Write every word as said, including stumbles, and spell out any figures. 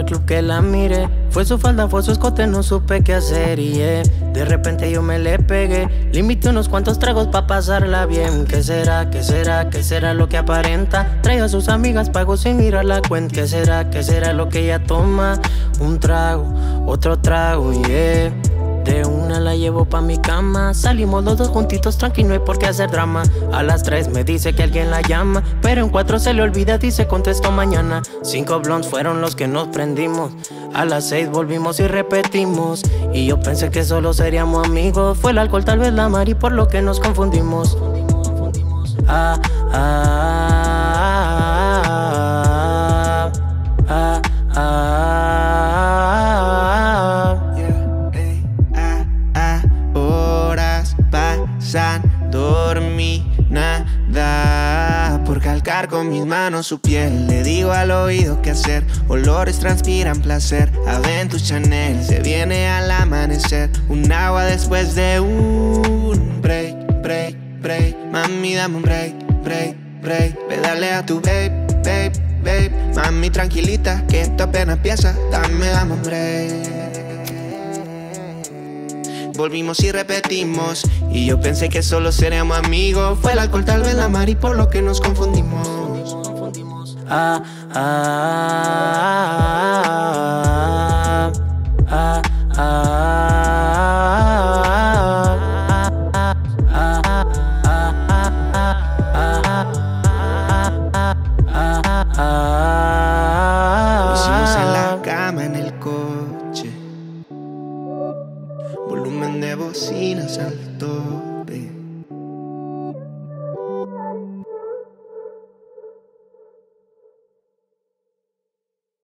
el club que la miré. Fue su falda, fue su escote, no supe qué hacer y yeah. De repente yo me le pegué. Le invité unos cuantos tragos pa' pasarla bien. ¿Qué será, qué será, qué será lo que aparenta? Trae a sus amigas, pago sin mirar la cuenta. ¿Qué será, qué será lo que ella toma? Un trago, otro trago, yeah. De una la llevo pa' mi cama. Salimos los dos juntitos, tranqui, no hay por qué hacer drama. A las tres me dice que alguien la llama, pero en cuatro se le olvida, dice contesto mañana. Cinco blondes fueron los que nos prendimos. A las seis volvimos y repetimos. Y yo pensé que solo seríamos amigos. Fue el alcohol, tal vez la mari, por lo que nos confundimos. Ah, ah, ah, ah, ah, ah. Pasan, dormí, nada. Por calcar con mis manos su piel, le digo al oído qué hacer. Olores transpiran placer. Aventus Chanel, se viene al amanecer. Un agua después de un break, break, break. Mami, dame un break, break, break. Pedale a tu babe, babe, babe. Mami, tranquilita, que esto apenas empieza. Dame, dame un break. Volvimos y repetimos. Y yo pensé que solo seríamos amigos. Fue el alcohol, tal vez la mari, por lo que nos confundimos. Ah, ah, ah, ah, ah. Lo hicimos en la cama, en el coche. Volumen de bocinas al tope.